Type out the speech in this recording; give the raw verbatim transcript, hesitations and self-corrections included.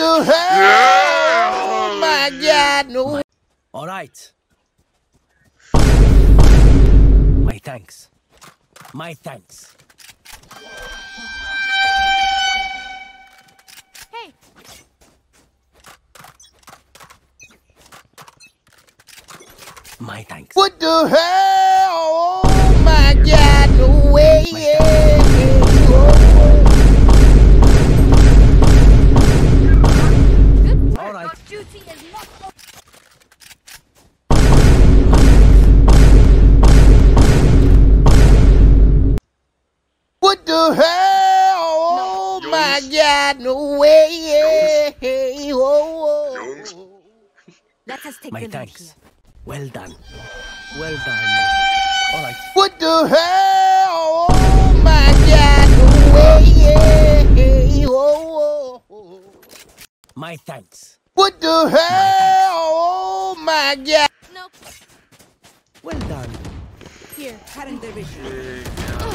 the hell? Oh my God, no. All right. My thanks. My thanks. Hey. My thanks. What the hell? Oh my God, no way. Yeah. Good All work. right. Your duty is not over. What the hell? Oh No. my Jungs. God, no way. Yeah. Whoa, Jungs. whoa. Let us take My the lead thanks. here. Well done. Well done. All right. What the hell? Oh my God, no way. Yeah. Whoa, whoa. My thanks. What the hell? Oh my God. Nope. Well done. Here, current division. Hey,